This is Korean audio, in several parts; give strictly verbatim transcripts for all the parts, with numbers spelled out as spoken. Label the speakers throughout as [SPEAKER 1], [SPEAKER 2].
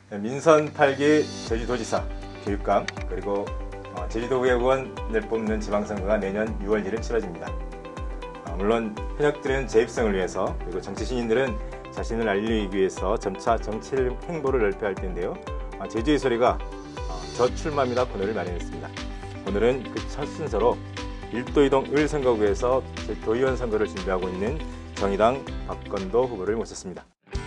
[SPEAKER 1] 민선 팔 기 제주도지사, 교육감, 그리고 제주도의원을 뽑는 지방선거가 내년 유월 일 일 치러집니다. 물론 현역들은 재입성을 위해서, 그리고 정치 신인들은 자신을 알리기 위해서 점차 정치 행보를 넓혀야 할 텐데요. 제주의 소리가 저출마입니다 코너를 마련했습니다. 오늘은 그 첫 순서로 일도이동 을선거구에서 도의원 선거를 준비하고 있는 정의당 박건도 후보를 모셨습니다.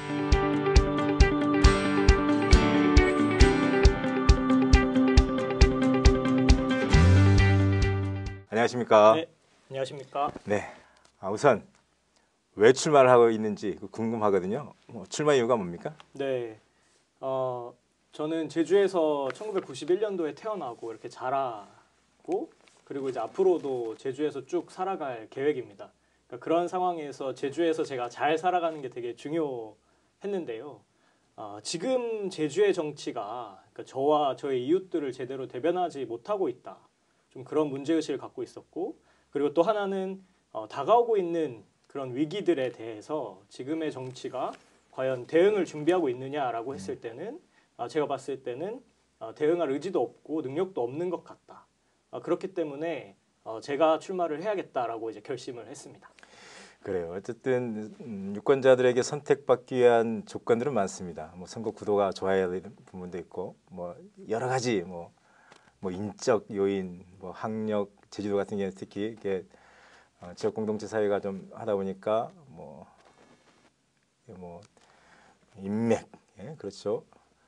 [SPEAKER 1] 안녕하십니까?
[SPEAKER 2] 네, 안녕하십니까?
[SPEAKER 1] 네, 아, 우선 왜 출마를 하고 있는지 궁금하거든요. 뭐, 출마 이유가 뭡니까?
[SPEAKER 2] 네, 어, 저는 제주에서 천구백구십일 년도에 태어나고 이렇게 자라고, 그리고 이제 앞으로도 제주에서 쭉 살아갈 계획입니다. 그러니까 그런 상황에서 제주에서 제가 잘 살아가는 게 되게 중요했는데요. 어, 지금 제주의 정치가 그러니까 저와 저의 이웃들을 제대로 대변하지 못하고 있다. 좀 그런 문제의식을 갖고 있었고, 그리고 또 하나는 어, 다가오고 있는 그런 위기들에 대해서 지금의 정치가 과연 대응을 준비하고 있느냐라고 했을 때는 어, 제가 봤을 때는 어, 대응할 의지도 없고 능력도 없는 것 같다. 어, 그렇기 때문에 어, 제가 출마를 해야겠다라고 이제 결심을 했습니다.
[SPEAKER 1] 그래요. 어쨌든 음, 유권자들에게 선택받기 위한 조건들은 많습니다. 뭐 선거 구도가 좋아야 되는 부분도 있고, 뭐 여러 가지 뭐, 뭐 인적 요인, 뭐 학력, 제주도 같은 경우는 특히 이게 어, 지역 공동체 사회가 좀 하다 보니까 뭐, 뭐 인맥, 예, 그렇죠.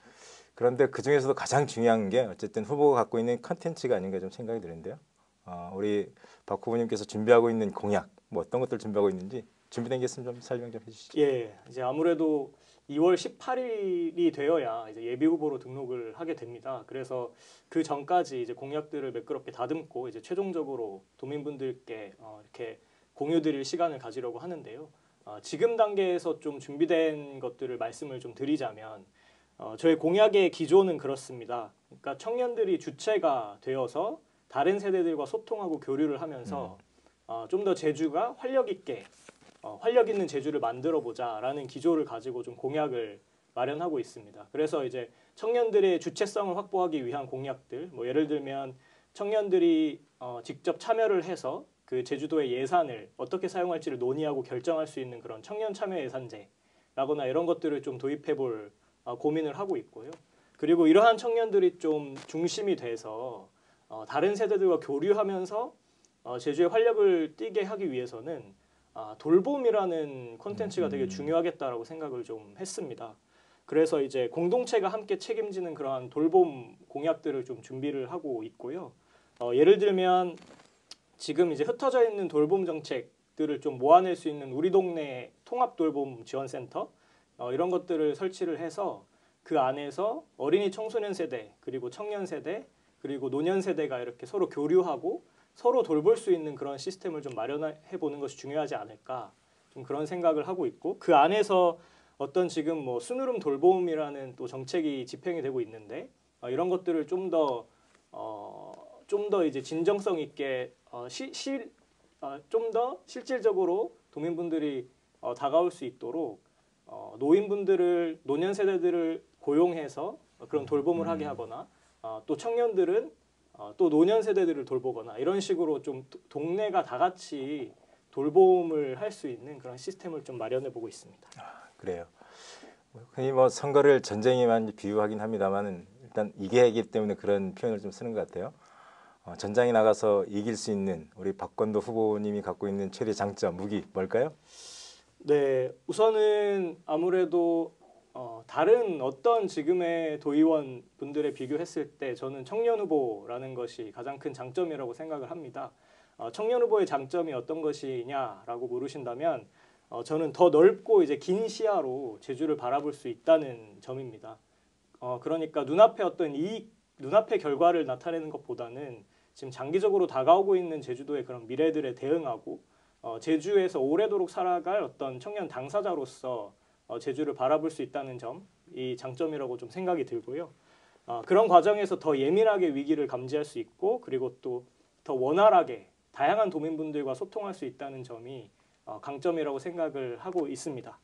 [SPEAKER 1] 그런데 그 중에서도 가장 중요한 게 어쨌든 후보가 갖고 있는 컨텐츠가 아닌가 좀 생각이 드는데요. 어, 우리 박 후보님께서 준비하고 있는 공약, 뭐 어떤 것들 준비하고 있는지 준비된 게 있으면 좀 설명 좀 해주시죠.
[SPEAKER 2] 예, 이제 아무래도 이월 십팔 일이 되어야 이제 예비 후보로 등록을 하게 됩니다. 그래서 그 전까지 이제 공약들을 매끄럽게 다듬고 이제 최종적으로 도민분들께 어, 이렇게 공유드릴 시간을 가지려고 하는데요. 어, 지금 단계에서 좀 준비된 것들을 말씀을 좀 드리자면 어, 저희 공약의 기조는 그렇습니다. 그러니까 청년들이 주체가 되어서 다른 세대들과 소통하고 교류를 하면서 음. 어, 좀 더 제주가 활력 있게 어, 활력 있는 제주를 만들어 보자라는 기조를 가지고 좀 공약을 마련하고 있습니다. 그래서 이제 청년들의 주체성을 확보하기 위한 공약들, 뭐 예를 들면 청년들이 어, 직접 참여를 해서 그 제주도의 예산을 어떻게 사용할지를 논의하고 결정할 수 있는 그런 청년 참여 예산제라거나 이런 것들을 좀 도입해 볼 어, 고민을 하고 있고요. 그리고 이러한 청년들이 좀 중심이 돼서 어, 다른 세대들과 교류하면서 어, 제주의 활력을 띠게 하기 위해서는 아, 돌봄이라는 콘텐츠가 되게 중요하겠다라고 생각을 좀 했습니다. 그래서 이제 공동체가 함께 책임지는 그러한 돌봄 공약들을 좀 준비를 하고 있고요. 어, 예를 들면 지금 이제 흩어져 있는 돌봄 정책들을 좀 모아낼 수 있는 우리 동네 통합 돌봄 지원센터 어, 이런 것들을 설치를 해서 그 안에서 어린이 청소년 세대 그리고 청년 세대 그리고 노년 세대가 이렇게 서로 교류하고 서로 돌볼 수 있는 그런 시스템을 좀 마련해 보는 것이 중요하지 않을까 좀 그런 생각을 하고 있고, 그 안에서 어떤 지금 뭐 순으름 돌봄이라는 또 정책이 집행이 되고 있는데 어, 이런 것들을 좀 더 어, 좀 더 이제 진정성 있게 어, 시, 실, 어, 좀 더 실질적으로 도민분들이 어, 다가올 수 있도록 어, 노인분들을 노년 세대들을 고용해서 그런 돌봄을 하게 하거나 어, 또 청년들은 어, 또 노년 세대들을 돌보거나 이런 식으로 좀 동네가 다 같이 돌봄을 할 수 있는 그런 시스템을 좀 마련해 보고 있습니다.
[SPEAKER 1] 아, 그래요. 흔히 뭐 선거를 전쟁에만 비유하긴 합니다만 일단 이겨야기 때문에 그런 표현을 좀 쓰는 것 같아요. 어, 전장에 나가서 이길 수 있는 우리 박건도 후보님이 갖고 있는 최대 장점, 무기 뭘까요?
[SPEAKER 2] 네, 우선은 아무래도 어, 다른 어떤 지금의 도의원 분들에 비교했을 때 저는 청년 후보라는 것이 가장 큰 장점이라고 생각을 합니다. 어, 청년 후보의 장점이 어떤 것이냐라고 물으신다면 어, 저는 더 넓고 이제 긴 시야로 제주를 바라볼 수 있다는 점입니다. 어, 그러니까 눈앞에 어떤 이익, 눈앞의 결과를 나타내는 것보다는 지금 장기적으로 다가오고 있는 제주도의 그런 미래들에 대응하고 어, 제주에서 오래도록 살아갈 어떤 청년 당사자로서 어, 제주를 바라볼 수 있다는 점이 장점이라고 좀 생각이 들고요. 어, 그런 과정에서 더 예민하게 위기를 감지할 수 있고 그리고 또 더 원활하게 다양한 도민분들과 소통할 수 있다는 점이 어, 강점이라고 생각을 하고 있습니다.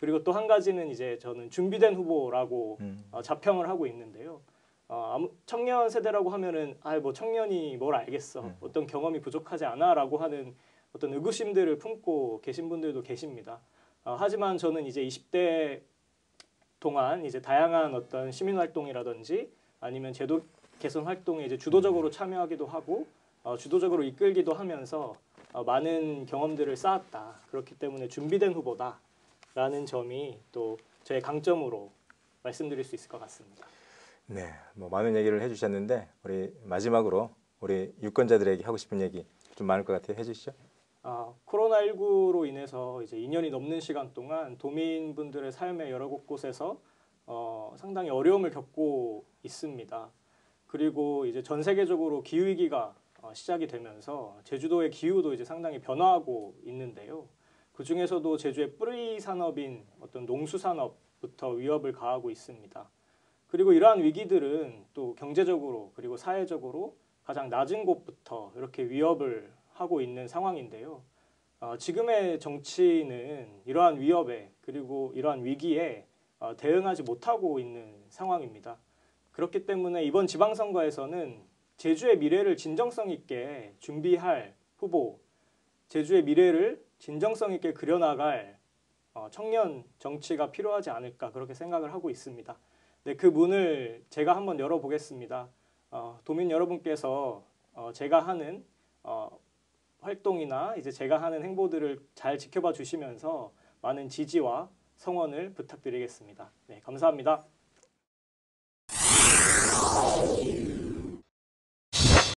[SPEAKER 2] 그리고 또 한 가지는 이제 저는 준비된 후보라고
[SPEAKER 1] 음.
[SPEAKER 2] 어, 자평을 하고 있는데요. 어, 아무, 청년 세대라고 하면은 아 뭐 청년이 뭘 알겠어,
[SPEAKER 1] 음.
[SPEAKER 2] 어떤 경험이 부족하지 않아라고 하는 어떤 의구심들을 품고 계신 분들도 계십니다. 어, 하지만 저는 이제 이십 대 동안 이제 다양한 어떤 시민 활동이라든지 아니면 제도 개선 활동에 이제 주도적으로 참여하기도 하고 어, 주도적으로 이끌기도 하면서 어, 많은 경험들을 쌓았다. 그렇기 때문에 준비된 후보다라는 점이 또 저의 강점으로 말씀드릴 수 있을 것 같습니다.
[SPEAKER 1] 네, 뭐 많은 얘기를 해주셨는데 우리 마지막으로 우리 유권자들에게 하고 싶은 얘기 좀 많을 것 같아요. 해주시죠.
[SPEAKER 2] 아, 코로나십구로 인해서 이제 이 년이 넘는 시간 동안 도민분들의 삶의 여러 곳곳에서 어, 상당히 어려움을 겪고 있습니다. 그리고 이제 전 세계적으로 기후 위기가 어, 시작이 되면서 제주도의 기후도 이제 상당히 변화하고 있는데요. 그 중에서도 제주의 뿌리 산업인 어떤 농수 산업부터 위협을 가하고 있습니다. 그리고 이러한 위기들은 또 경제적으로 그리고 사회적으로 가장 낮은 곳부터 이렇게 위협을 하고 있는 상황인데요. 어, 지금의 정치는 이러한 위협에 그리고 이러한 위기에 어, 대응하지 못하고 있는 상황입니다. 그렇기 때문에 이번 지방선거에서는 제주의 미래를 진정성 있게 준비할 후보, 제주의 미래를 진정성 있게 그려나갈 어, 청년 정치가 필요하지 않을까 그렇게 생각을 하고 있습니다. 네, 그 문을 제가 한번 열어보겠습니다. 어, 도민 여러분께서 어, 제가 하는 어, 활동이나 이제 제가 하는 행보들을 잘 지켜봐 주시면서 많은 지지와 성원을 부탁드리겠습니다. 네, 감사합니다.